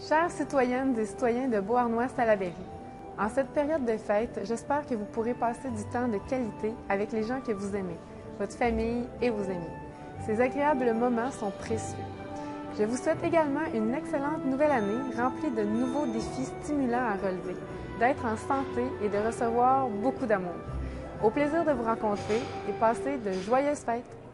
Chères citoyennes et citoyens de Beauharnois-Salaberry, en cette période de fête, j'espère que vous pourrez passer du temps de qualité avec les gens que vous aimez, votre famille et vos amis. Ces agréables moments sont précieux. Je vous souhaite également une excellente nouvelle année remplie de nouveaux défis stimulants à relever, d'être en santé et de recevoir beaucoup d'amour. Au plaisir de vous rencontrer et passer de joyeuses fêtes!